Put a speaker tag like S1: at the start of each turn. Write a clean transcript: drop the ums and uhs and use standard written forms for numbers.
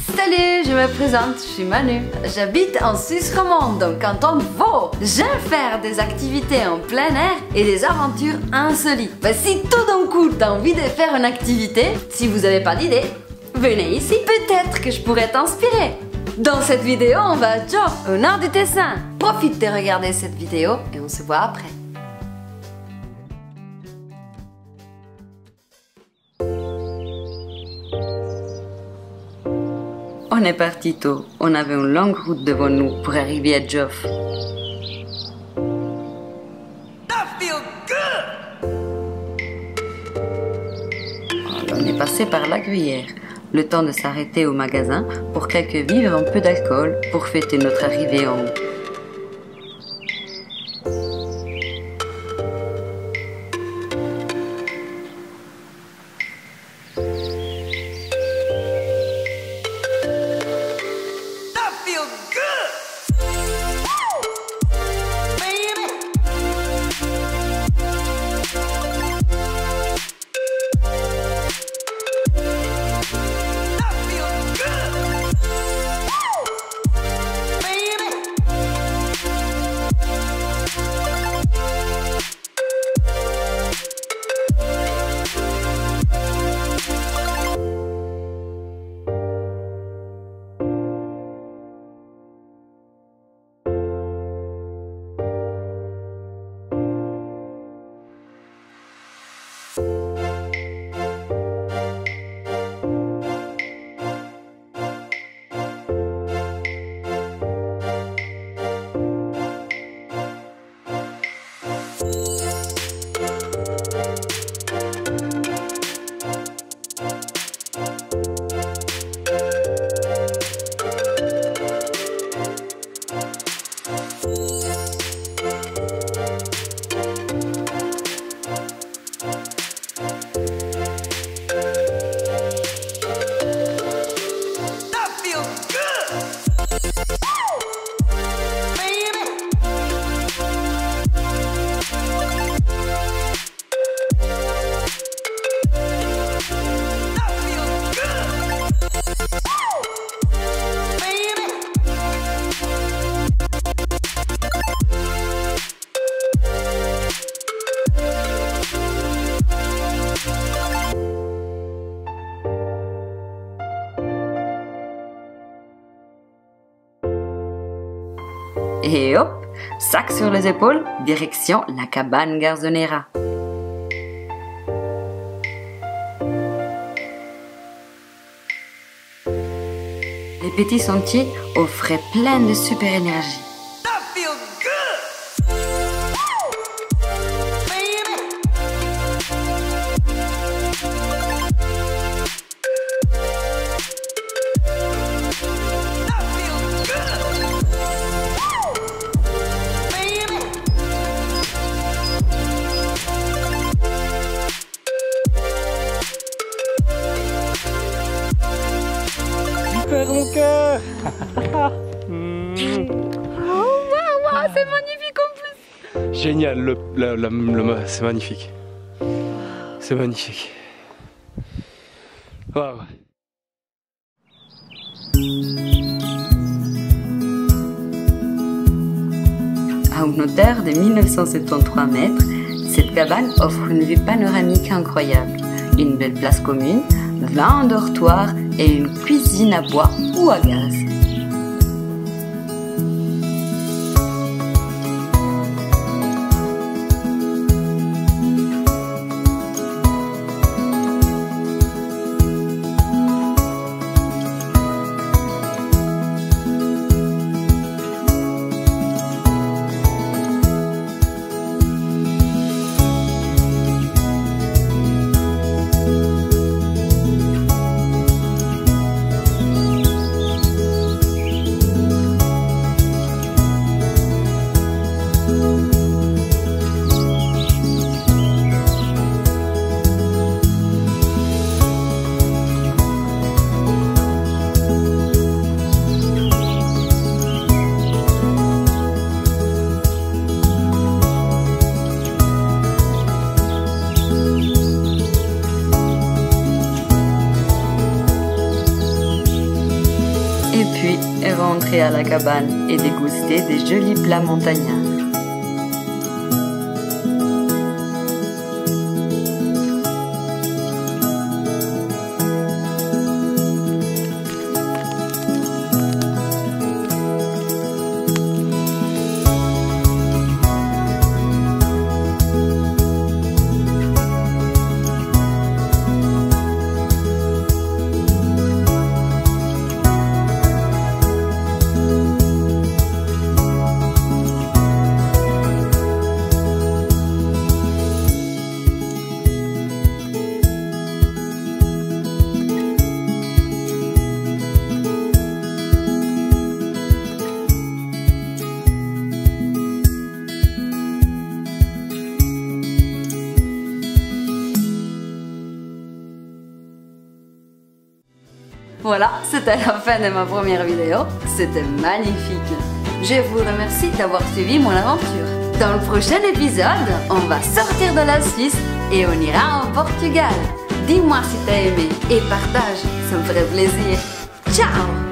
S1: Salut, je me présente, je suis Manu. J'habite en Suisse romande, donc canton de Vaud. J'aime faire des activités en plein air et des aventures insolites. Si tout d'un coup t'as envie de faire une activité, si vous n'avez pas d'idée, venez ici, peut-être que je pourrais t'inspirer. Dans cette vidéo, on va à Gioff, au nord du Tessin. Profite de regarder cette vidéo et on se voit après. On est parti tôt. On avait une longue route devant nous pour arriver à Gioff. On est passé par la Gruyère. Le temps de s'arrêter au magasin pour quelques vivres et un peu d'alcool pour fêter notre arrivée en haut. Et hop, sac sur les épaules, direction la cabane Garzonera. Les petits sentiers offraient plein de super énergie.
S2: Mon cœur.
S1: Oh, wow, c'est magnifique en plus.
S2: Génial, c'est magnifique. C'est magnifique. Wow.
S1: À une hauteur de 1973 mètres, cette cabane offre une vue panoramique incroyable, une belle place commune, 20 dortoirs et une cuisine à bois ou à gaz. et puis rentrer à la cabane et déguster des jolis plats montagnards. Voilà, c'était la fin de ma première vidéo. C'était magnifique. Je vous remercie d'avoir suivi mon aventure. Dans le prochain épisode, on va sortir de la Suisse et on ira en Portugal. Dis-moi si t'as aimé et partage, ça me ferait plaisir. Ciao!